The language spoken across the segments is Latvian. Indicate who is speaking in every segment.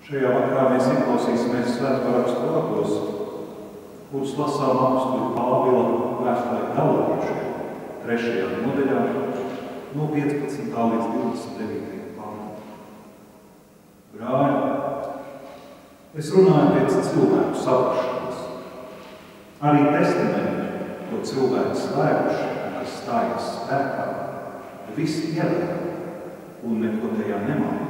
Speaker 1: Šajā vakarā mēs ieklausīsimies Svēto rakstu vārdos, kurus lasām apostoļa Pāvila vēstulē Galatiešiem, 3. nodaļā, no 15. līdz 29. pantam. Brāļi, es runāju pēc cilvēku saprašanas. Arī testamenti, ko cilvēki slēguši un kas stājas spēkā, visi ievēro un neko tajā nemaina.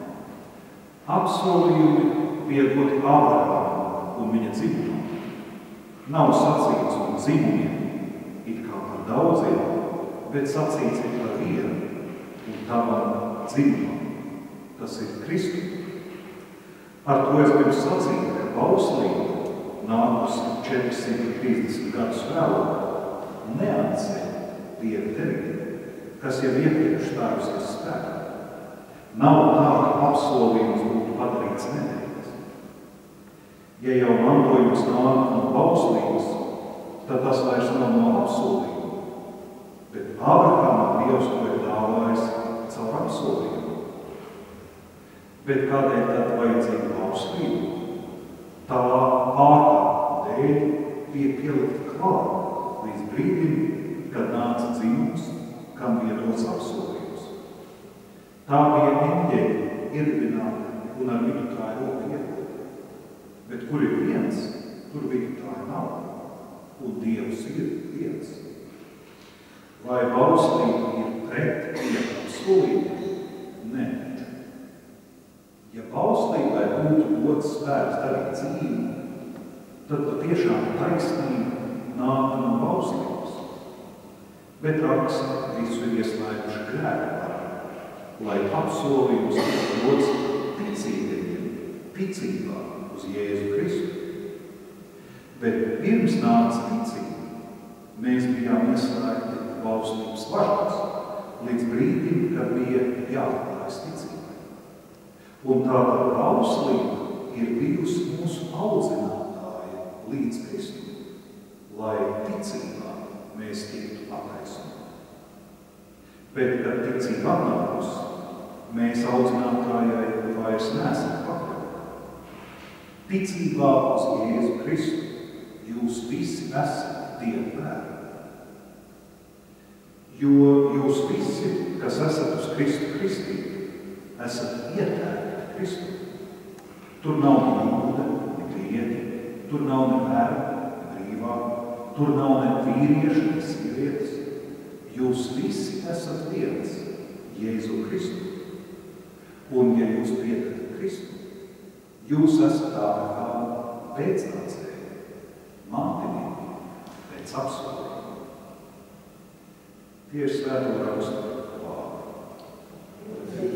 Speaker 1: Apsolījumi bija doti Ābrahamam un viņa dzimumam. Nav sacīts un dzimumiem, it kā par daudziem, bet sacīts ir par vienu un tavam dzimumam. Tas ir Kristus. Ar to es gribu sacīt, ka bauslība nākusi 430 gadus vēlāk neatceļ Dieva derību, kas jau iepriekš stājusies spēkā. Nav tā, ka apsolījums būtu padarīts nedarīts. Ja jau mantojums nāk no bauslības, tad tas vairs nav no apsolījuma, bet Ābrahamam Dievs to ir dāvājis caur apsolījumu. Bet kādēļ tad vajadzīga bauslība? Tā pārkāpuma dēļ bija pielikta klāt līdz brīdim, kad nāca dzimums, kam bija dots apsolījums. Tā bija eņģeļi iedibināta un ar vidutāju roku iedota. Bet kur ir viens, tur vidutāja nav, un Dievs ir viens. Vai bauslība ir pret Dieva apsolījumu? Nē. Ja bauslībai būtu dots spēks darīt dzīvi, tad patiešām taisnība nāktu no bauslības. Bet raksti visu ir ieslēguši grēku, lai apsolījums tiktu dots ticīgajiem, ticībā uz Jēzu Kristu. Bet pirms nāca ticība, mēs bijām ieslēgti bauslības važās, līdz brīdim, kad bija jāatklājas ticībai. Un tāda bauslība ir bijusi mūsu audzinātāja līdz Kristum, lai ticībā mēs tiktu attaisnoti. Bet, kad ticība atnākusi, mēs audzinātājai vairs neesam pakļauti. Ticībā uz Jēzu Kristu jūs visi esat Dieva bērni. Jo jūs visi, kas esat uz Kristu kristīti, esat ietērti Kristu. Tur nav ne jūda, ne grieķi, tur nav ne verga, ne brīvā, tur nav ne vīrieša, ne sievietes. Jūs visi esat viens, Jēzu Kristu. Un, ja jūs piedarat Kristu, jūs esat Ābrahama pēcnācēji, mantinieki pēc apsolījuma. Tie ir Svēto rakstu vārdi.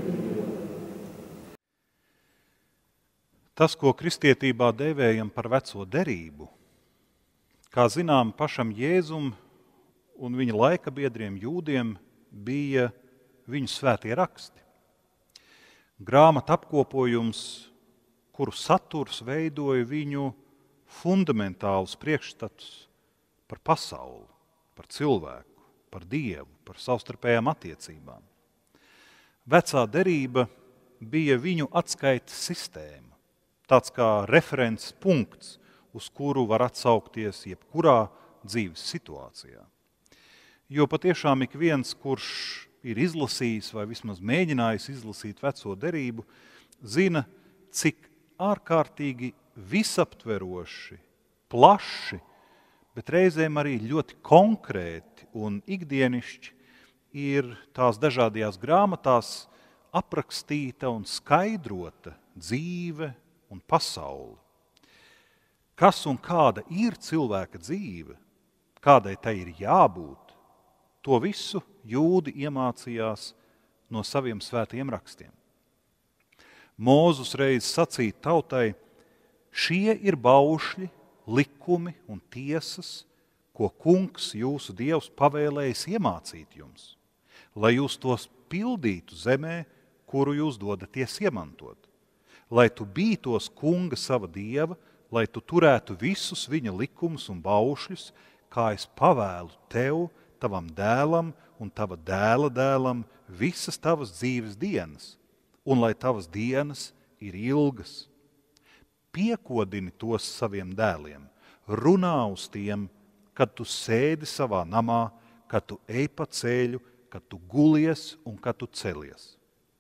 Speaker 2: Tas, ko kristietībā dēvējam par veco derību, kā zinām, pašam Jēzum un viņa laika biedriem jūdiem bija viņu svētie raksti. Grāmata apkopojums, kuru saturs veidoja viņu fundamentālus priekšstatus par pasauli, par cilvēku, par Dievu, par savstarpējām attiecībām. Vecā derība bija viņu atskaites sistēma, tāds kā referents punkts, uz kuru var atsaukties jebkurā dzīves situācijā. Jo patiešām ik viens, kurš ir izlasījis vai vismaz mēģinājis izlasīt veco derību, zina, cik ārkārtīgi visaptveroši, plaši, bet reizēm arī ļoti konkrēti un ikdienišķi ir tās dažādajās grāmatās aprakstīta un skaidrota dzīve un pasaule. Kas un kāda ir cilvēka dzīve, kādai tai ir jābūt, to visu jūdi iemācījās no saviem svētajiem rakstiem. Mūzus reiz sacīja tautai, šie ir baušļi, likumi un tiesas, ko kungs jūsu Dievs pavēlējis iemācīt jums, lai jūs tos pildītu zemē, kuru jūs dodaties iemantot, lai tu bītos kunga sava Dieva, lai tu turētu visus viņa likumus un baušļus, kā es pavēlu tev, tavam dēlam un tava dēla dēlam visas tavas dzīves dienas, un lai tavas dienas ir ilgas. Piekodini tos saviem dēliem, runā uz tiem, kad tu sēdi savā namā, kad tu ej pa ceļu, kad tu gulies un kad tu celies.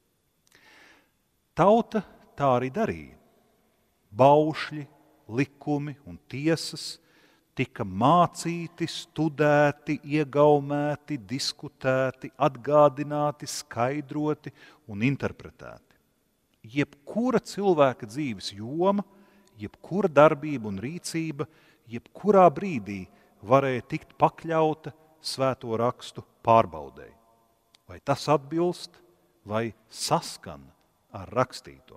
Speaker 2: Tauta tā arī darīja. Baušļi, likumi un tiesas tika mācīti, studēti, iegaumēti, diskutēti, atgādināti, skaidroti un interpretēti. Jebkura cilvēka dzīves joma, jebkura darbība un rīcība, jebkurā brīdī varēja tikt pakļauta Svēto rakstu pārbaudei. Vai tas atbilst vai saskan ar rakstīto.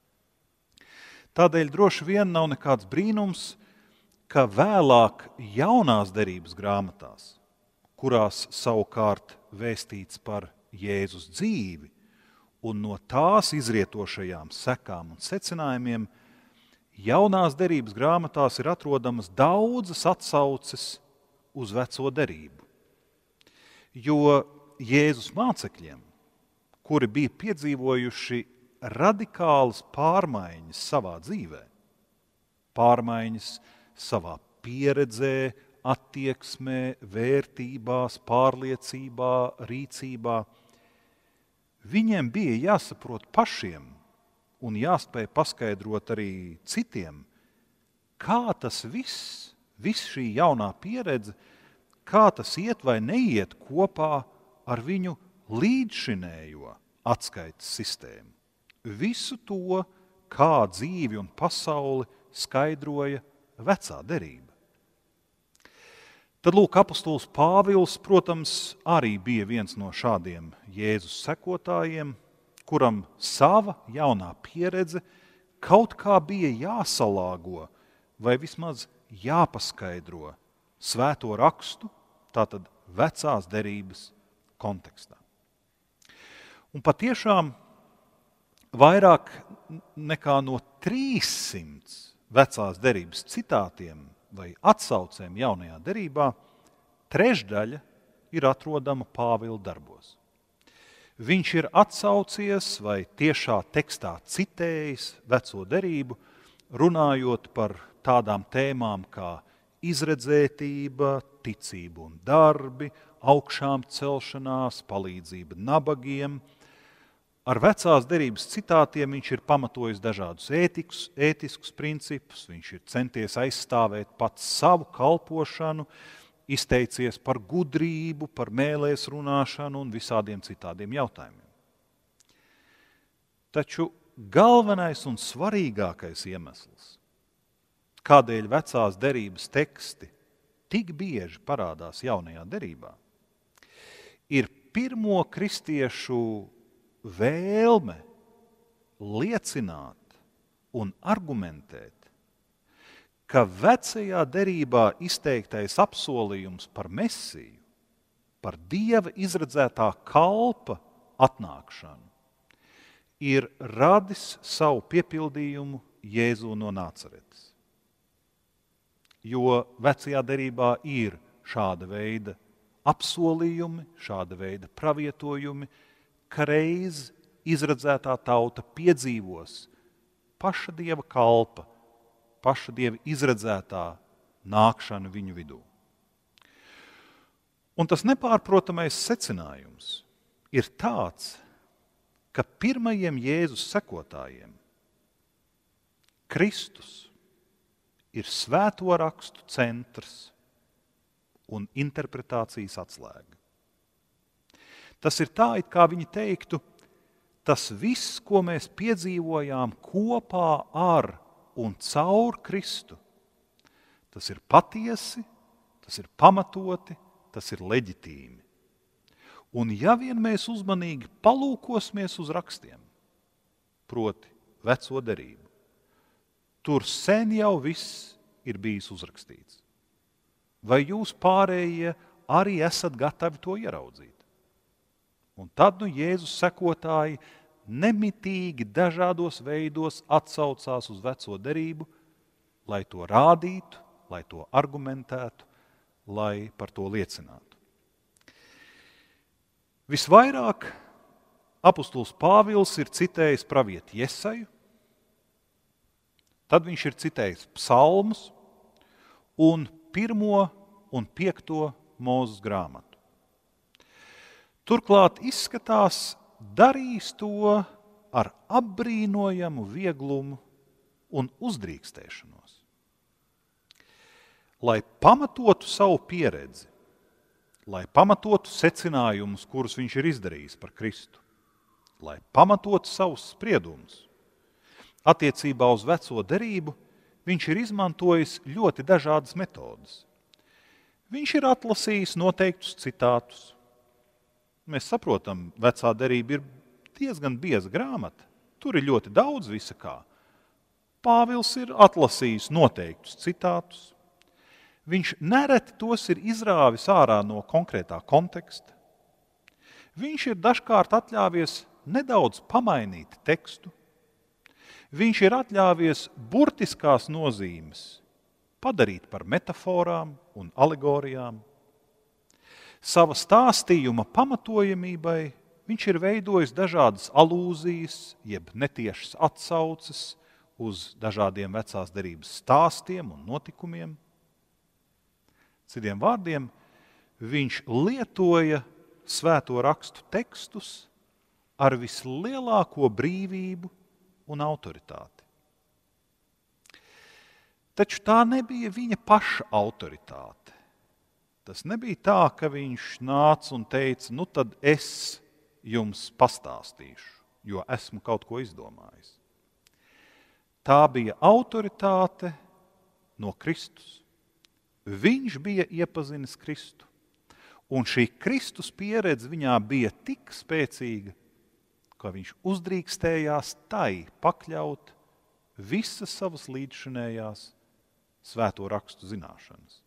Speaker 2: Tādēļ droši vien nav nekāds brīnums, ka vēlāk jaunās derības grāmatās, kurās savukārt vēstīts par Jēzus dzīvi un no tās izrietošajām sekām un secinājumiem, jaunās derības grāmatās ir atrodamas daudzas atsauces uz veco derību. Jo Jēzus mācekļiem, kuri bija piedzīvojuši radikālas pārmaiņas savā dzīvē, pārmaiņas savā pieredzē, attieksmē, vērtībās, pārliecībā, rīcībā, viņiem bija jāsaprot pašiem un jāspēj paskaidrot arī citiem, kā tas viss šī jaunā pieredze, kā tas iet vai neiet kopā ar viņu līdzšinējo atskaites sistēmu. Visu to, kā dzīvi un pasauli skaidroja vecā derība. Tad lūk, apostols Pāvils, protams, arī bija viens no šādiem Jēzus sekotājiem, kuram sava jaunā pieredze kaut kā bija jāsalāgo vai vismaz jāpaskaidro Svēto rakstu, tātad vecās derības kontekstā. Un patiešām vairāk nekā no 300 vecās derības citātiem vai atsaucēm jaunajā derībā, trešdaļa ir atrodama Pāvila darbos. Viņš ir atsaucies vai tiešā tekstā citējis veco derību, runājot par tādām tēmām kā izredzētība, ticība un darbi, augšām celšanās, palīdzība nabagiem. Ar vecās derības citātiem viņš ir pamatojis dažādus ētiskus principus, viņš ir centies aizstāvēt pats savu kalpošanu, izteicies par gudrību, par mēlēs runāšanu un visādiem citādiem jautājumiem. Taču galvenais un svarīgākais iemesls, kādēļ vecās derības teksti tik bieži parādās jaunajā derībā, ir pirmo kristiešu vēlme liecināt un argumentēt, ka vecajā derībā izteiktais apsolījums par Mesiju, par Dieva izredzētā kalpa atnākšanu, ir radis savu piepildījumu Jēzu no Nācaretes. Jo vecajā derībā ir šāda veida apsolījumi, šāda veida pravietojumi, ka reiz izredzētā tauta piedzīvos paša Dieva kalpa, paša Dieva izredzētā nākšanu viņu vidū. Un tas nepārprotamais secinājums ir tāds, ka pirmajiem Jēzus sekotājiem Kristus ir Svēto rakstu centrs un interpretācijas atslēga. Tas ir tā, it kā viņi teiktu, tas viss, ko mēs piedzīvojām kopā ar un caur Kristu, tas ir patiesi, tas ir pamatoti, tas ir leģitīmi. Un ja vien mēs uzmanīgi palūkosimies uz rakstiem, proti veco derību, tur sen jau viss ir bijis uzrakstīts. Vai jūs pārējie arī esat gatavi to ieraudzīt? Un tad Jēzus sekotāji nemitīgi dažādos veidos atsaucās uz veco derību, lai to rādītu, lai to argumentētu, lai par to liecinātu. Visvairāk apostols Pāvils ir citējis pravieti Jesaju, Tad viņš ir citējis psalmus un 1. un 5. Mūzes grāmatu. Turklāt izskatās darījis to ar apbrīnojamu vieglumu un uzdrīkstēšanos. Lai pamatotu savu pieredzi, lai pamatotu secinājumus, kurus viņš ir izdarījis par Kristu, lai pamatotu savus spriedumus, attiecībā uz veco derību viņš ir izmantojis ļoti dažādas metodas. Viņš ir atlasījis noteiktus citātus. Mēs saprotam, vecā derība ir diezgan bieza grāmata. Tur ir ļoti daudz visa kā. Pāvils ir atlasījis noteiktus citātus. Viņš nereti tos ir izrāvis ārā no konkrētā konteksta. Viņš ir dažkārt atļāvies nedaudz pamainīt tekstu. Viņš ir atļāvies burtiskās nozīmes padarīt par metaforām un alegorijām. Sava stāstījuma pamatojamībai viņš ir veidojis dažādas alūzijas, jeb netiešas atsauces uz dažādiem vecās derības stāstiem un notikumiem. Citiem vārdiem, viņš lietoja svēto rakstu tekstus ar vislielāko brīvību un autoritāti. Taču tā nebija viņa paša autoritāte. Tas nebija tā, ka viņš nāca un teica, nu tad es jums pastāstīšu, jo esmu kaut ko izdomājis. Tā bija autoritāte no Kristus. Viņš bija iepazinis Kristu, un šī Kristus pieredze viņā bija tik spēcīga, ka viņš uzdrīkstējās tai pakļaut visas savas līdzšinējās svēto rakstu zināšanas.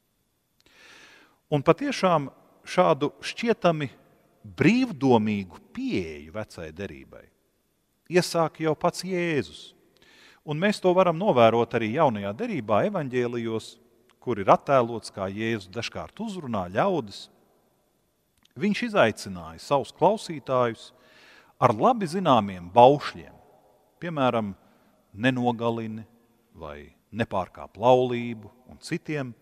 Speaker 2: Un patiešām šādu šķietami brīvdomīgu pieeju vecai derībai iesāka jau pats Jēzus. Un mēs to varam novērot arī jaunajā derībā, evaņģēlijos, kur ir attēlots, kā Jēzus dažkārt uzrunā ļaudis. Viņš izaicināja savus klausītājus ar labi zināmiem baušļiem, piemēram, nenogalini vai nepārkāp laulību un citiem,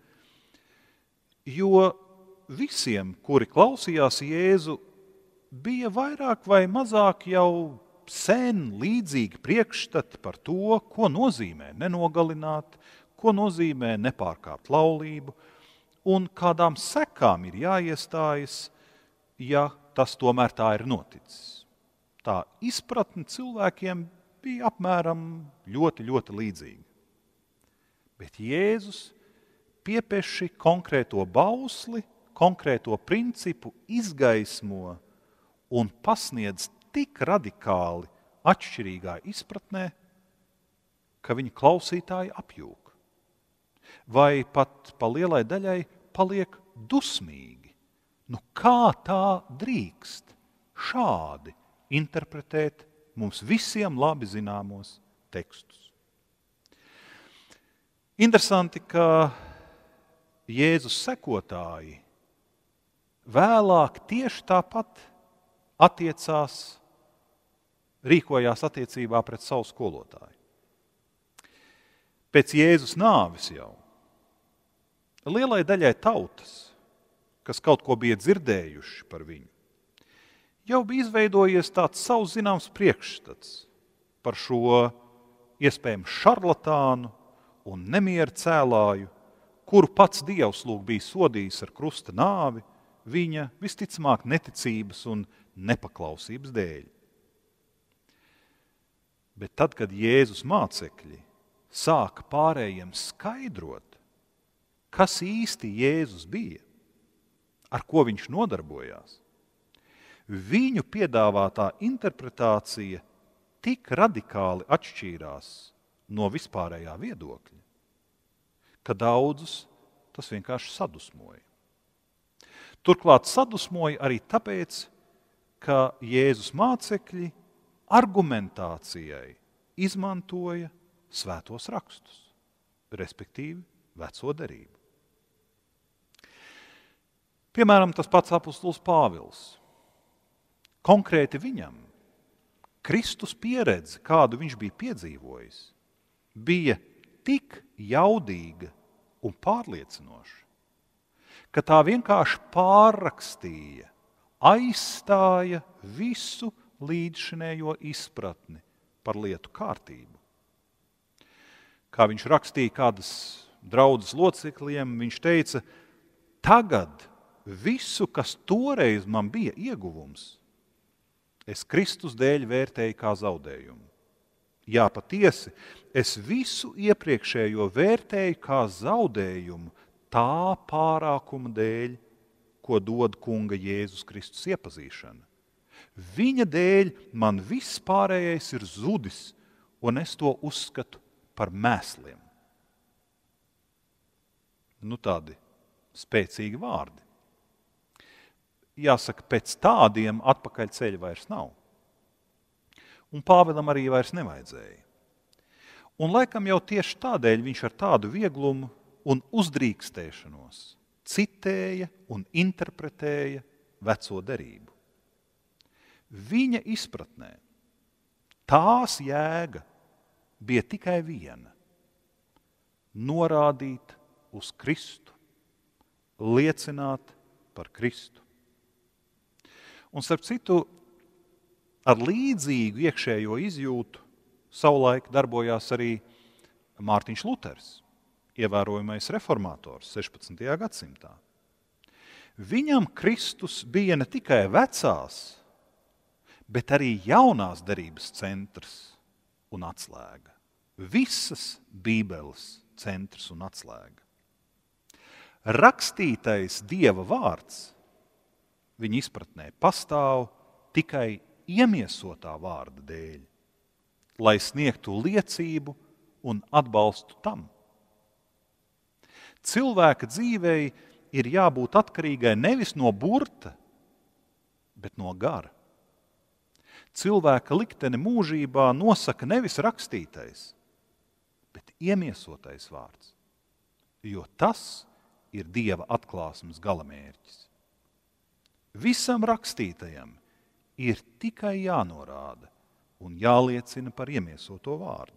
Speaker 2: jo visiem, kuri klausījās Jēzu, bija vairāk vai mazāk jau sen līdzīgi priekšstati par to, ko nozīmē nenogalināt, ko nozīmē nepārkāpt laulību un kādām sekām ir jāiestājas, ja tas tomēr tā ir noticis. Tā izpratne cilvēkiem bija apmēram ļoti, ļoti līdzīga. Bet Jēzus piepeši konkrēto bausli, konkrēto principu izgaismo un pasniedz tik radikāli atšķirīgā izpratnē, ka viņa klausītāji apjūk. Vai pat pa lielai daļai paliek dusmīgi. Nu kā tā drīkst šādi interpretēt mums visiem labi zināmos tekstus? Interesanti, ka Jēzus sekotāji vēlāk tieši tāpat rīkojās attiecībā pret savu skolotāju. Pēc Jēzus nāves jau lielai daļai tautas, kas kaut ko bija dzirdējuši par viņu, jau bija izveidojies tāds savs zināms priekšstats par šo iespējams šarlatānu un nemieru cēlāju, kuru pats Dievs lūk bija sodījis ar krusta nāvi viņa visticamāk neticības un nepaklausības dēļ. Bet tad, kad Jēzus mācekļi sāka pārējiem skaidrot, kas īsti Jēzus bija, ar ko viņš nodarbojās, viņu piedāvātā interpretācija tik radikāli atšķīrās no vispārējā viedokļa, ka daudzus tas vienkārši sadusmoja. Turklāt sadusmoja arī tāpēc, ka Jēzus mācekļi argumentācijai izmantoja svētos rakstus, respektīvi veco derību. Piemēram, tas pats apostols Pāvils. Konkrēti viņam Kristus pieredze, kādu viņš bija piedzīvojis, bija tik jaudīga un pārliecinoša, ka tā vienkārši pārrakstīja, aizstāja visu līdzšinējo izpratni par lietu kārtību. Kā viņš rakstīja kādas draudzes locekļiem, viņš teica, tagad visu, kas toreiz man bija ieguvums, es Kristus dēļ vērtēju kā zaudējumu. Jā, patiesi, es visu iepriekšējo vērtēju kā zaudējumu tā pārākuma dēļ, ko dod kunga Jēzus Kristus iepazīšana. Viņa dēļ man viss pārējais ir zudis, un es to uzskatu par mēsliem. Tādi spēcīgi vārdi. Jāsaka, pēc tādiem atpakaļ ceļa vairs nav. Un Pāvilam arī vairs nevajadzēja. Un laikam jau tieši tādēļ viņš ar tādu vieglumu un uzdrīkstēšanos citēja un interpretēja veco derību. Viņa izpratnē tās jēga bija tikai viena – norādīt uz Kristu, liecināt par Kristu. Un starp citu, ar līdzīgu iekšējo izjūtu savulaik darbojās arī Mārtiņš Luters, ievērojamais reformators 16. gadsimtā. Viņam Kristus bija ne tikai vecās, bet arī jaunās derības centrs un atslēga. Visas Bībeles centrs un atslēga. Rakstītais Dieva vārds viņa izpratnē pastāv tikai iemiesotā vārda dēļ, lai sniegtu liecību un atbalstu tam. Cilvēka dzīvei ir jābūt atkarīgai nevis no burta, bet no gara. Cilvēka likteni mūžībā nosaka nevis rakstītais, bet iemiesotais vārds, jo tas ir Dieva atklāsmes galamērķis. Visam rakstītajam ir tikai jānorāda un jāliecina par iemiesoto vārdu.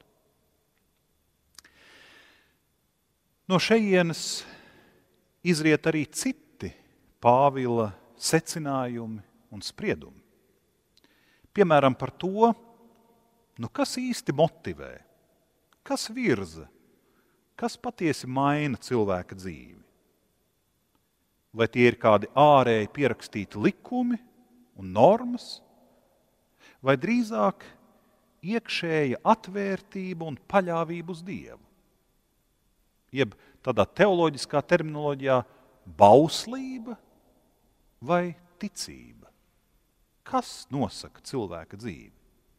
Speaker 2: No šejienes izriet arī citi Pāvila secinājumi un spriedumi. Piemēram, par to, kas īsti motivē, kas virza, kas patiesi maina cilvēka dzīvi. Vai tie ir kādi ārēji pierakstīti likumi un normas, vai drīzāk iekšēja atvērtība un paļāvība uz Dievu. Jeb tādā teoloģiskā terminoloģijā bauslība vai ticība. Kas nosaka cilvēka dzīvi?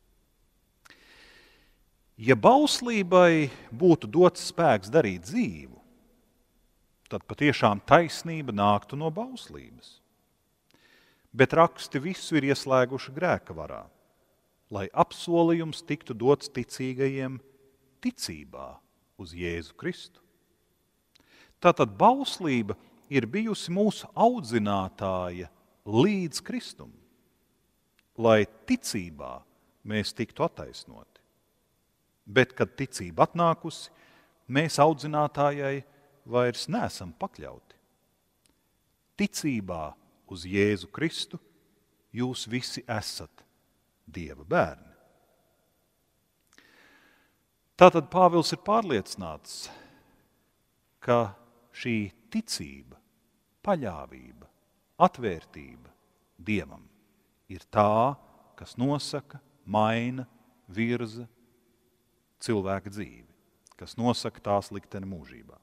Speaker 2: Ja bauslībai būtu dots spēks darīt dzīvu, tad patiešām taisnība nāktu no bauslības. Bet raksti visu ir ieslēguši grēka varā, lai apsolījums tiktu dots ticīgajiem ticībā uz Jēzu Kristu. Tātad bauslība ir bijusi mūsu audzinātāja līdz Kristum, lai ticībā mēs tiktu attaisnoti. Bet, kad ticība atnākusi, mēs audzinātājai vairs neesam pakļauti. Ticībā uz Jēzu Kristu jūs visi esat Dieva bērni. Tātad Pāvils ir pārliecināts, ka šī ticība, paļāvība, atvērtība Dievam ir tā, kas nosaka, maina, virza cilvēka dzīvi, kas nosaka tās likteni mūžībā.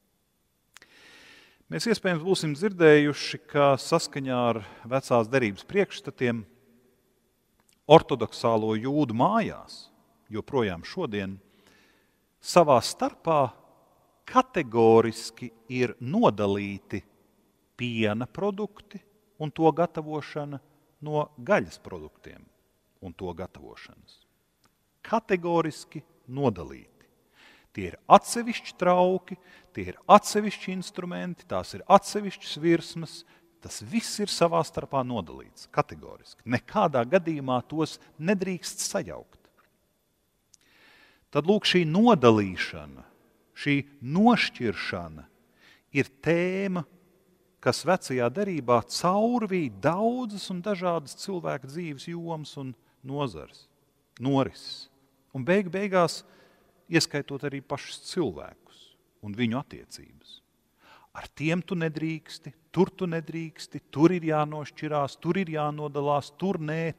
Speaker 2: Mēs iespējams būsim dzirdējuši, ka saskaņā ar vecās derības priekšstatiem ortodoksālo jūdu mājās, joprojām šodien, savā starpā kategoriski ir nodalīti piena produkti un to gatavošana no gaļas produktiem un to gatavošanas. Kategoriski nodalīti. Tie ir atsevišķi trauki, tie ir atsevišķi instrumenti, tās ir atsevišķas virsmas, tas viss ir savā starpā nodalīts, kategoriski. Nekādā gadījumā tos nedrīkst sajaukt. tad lūk šī nodalīšana, šī nošķiršana ir tēma, kas vecajā derībā caurvīja daudzas un dažādas cilvēku dzīves jomas un norises. Un beigās ieskaitot arī pašus cilvēkus un viņu attiecības. Ar tiem tu nedrīksti, tur ir jānošķirās, tur ir jānodalās, tur nē.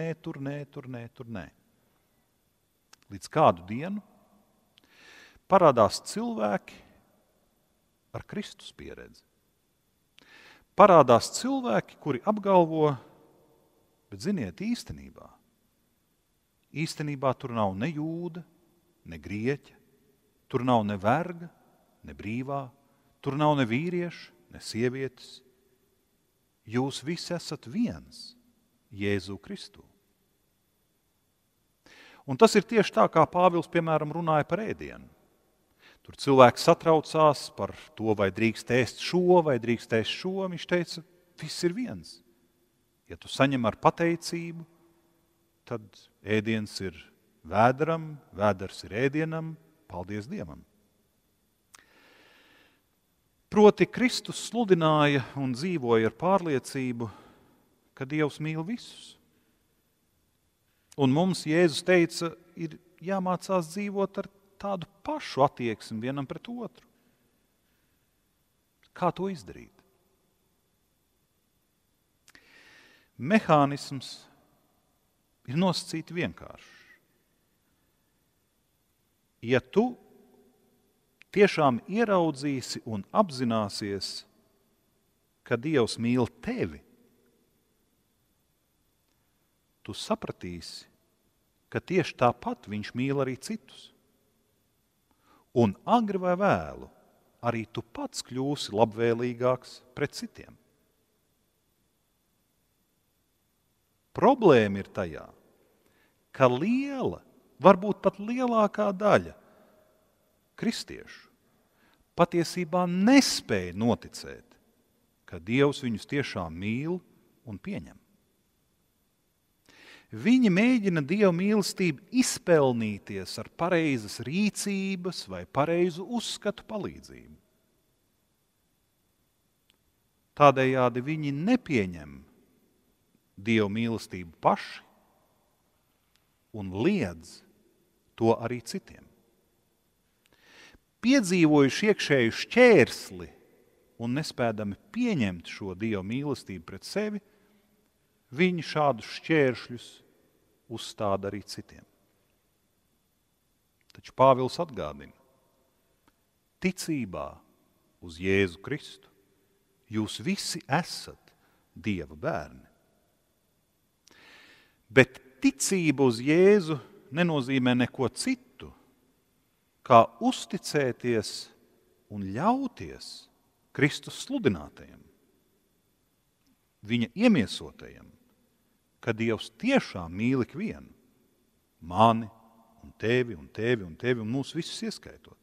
Speaker 2: Līdz kādu dienu parādās cilvēki ar Kristus pieredzi. Parādās cilvēki, kuri apgalvo, bet ziniet, īstenībā tur nav ne jūda, ne grieķa, tur nav ne verga, ne brīvā, tur nav ne vīrieša, ne sievietes. Jūs visi esat viens Jēzu Kristu. Un tas ir tieši tā, kā Pāvils, piemēram, runāja par ēdienu. Tur cilvēki satraucās par to, vai drīkst ēst šo, vai drīkst ēst šo. Viņš teica, viss ir viens. Ja tu saņem ar pateicību, tad ēdiens ir vēderam, vēders ir ēdienam, paldies Dievam. Proti Kristus sludināja un dzīvoja ar pārliecību, ka Dievs mīl visus. Un mums Jēzus teica, ir jāmācās dzīvot ar tādu pašu attieksmi vienam pret otru. Kā to izdarīt? Mehānisms ir nosacīti vienkāršs. Ja tu tiešām ieraudzīsi un apzināsies, ka Dievs mīl tevi, tu sapratīsi, ka tieši tāpat viņš mīl arī citus. Un agri vai vēlu arī tu pats kļūsi labvēlīgāks pret citiem. Problēma ir tajā, ka liela, varbūt pat lielākā daļa kristiešu patiesībā nespēja noticēt, ka Dievs viņus tiešām mīl un pieņem. Viņi mēģina Dieva mīlestību izpelnīties ar pareizas rīcības vai pareizu uzskatu palīdzību. Tādējādi viņi nepieņem Dieva mīlestību paši un liedz to arī citiem. Piedzīvojuši iekšēju šķērsli un nespēdami pieņemt šo Dieva mīlestību pret sevi, viņi šādus šķēršļus uzstāda arī citiem. Taču Pāvils atgādina, ticībā uz Jēzu Kristu jūs visi esat Dieva bērni. Bet ticība uz Jēzu nenozīmē neko citu, kā uzticēties un ļauties Kristus sludinātajam, viņa iemiesotajam, ka Dievs tiešām mīl ikvienu, mani un tevi un tevi un tevi un mūs visus ieskaitot.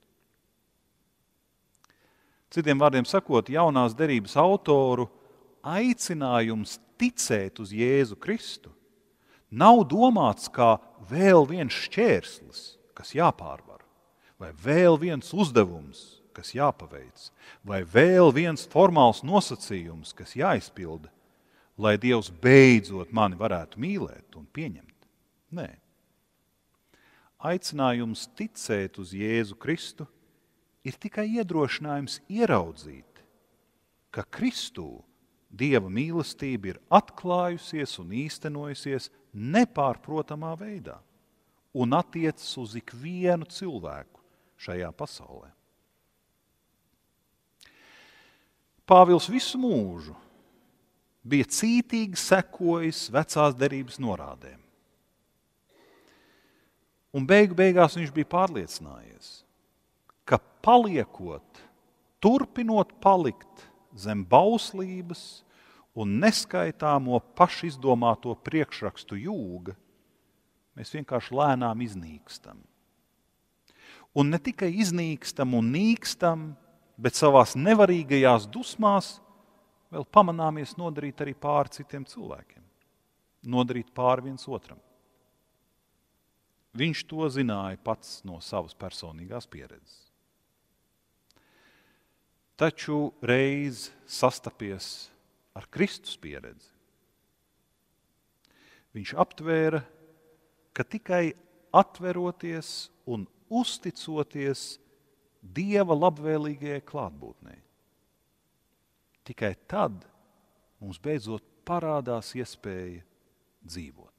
Speaker 2: Citiem vārdiem sakot, jaunās derības autoru aicinājums ticēt uz Jēzu Kristu nav domāts kā vēl viens šķērslis, kas jāpārvar, vai vēl viens uzdevums, kas jāpaveic, vai vēl viens formāls nosacījums, kas jāizpilda, lai Dievs beidzot mani varētu mīlēt un pieņemt. Nē. Aicinājums ticēt uz Jēzu Kristu ir tikai iedrošinājums ieraudzīt, ka Kristū Dieva mīlestība ir atklājusies un īstenojusies nepārprotamā veidā un attiecas uz ikvienu cilvēku šajā pasaulē. Pāvils visu mūžu bija cītīgi sekojis vecās derības norādēm. Un beigās viņš bija pārliecinājies, ka turpinot palikt zem bauslības un neskaitāmo pašizdomāto priekšrakstu jūga, mēs vienkārši lēnām iznīkstam. Un ne tikai iznīkstam un nīkstam, bet savās nevarīgajās dusmās vēl pamanāmies nodarīt arī pāri citiem cilvēkiem. Nodarīt pāri viens otram. Viņš to zināja pats no savas personīgās pieredzes. Taču reiz sastapies ar Kristus pieredzi, viņš aptvēra, ka tikai atveroties un uzticoties Dieva labvēlīgajai klātbūtnei, tikai tad mums beidzot parādās iespēja dzīvot.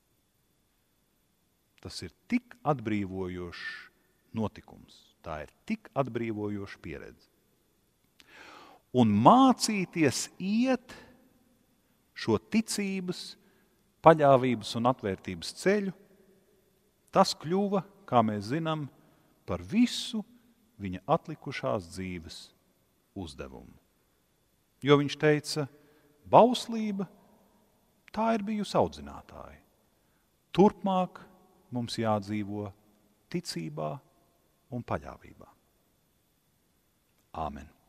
Speaker 2: Tas ir tik atbrīvojošs notikums, tā ir tik atbrīvojoša pieredze. Un mācīties iet šo ticības, paļāvības un atvērtības ceļu, tas kļuva, kā mēs zinām, par visu viņa atlikušās dzīves uzdevumu. Jo viņš teica, bauslība, tā ir bijusi audzinātāja. Turpmāk mums jādzīvo ticībā un paļāvībā. Āmen.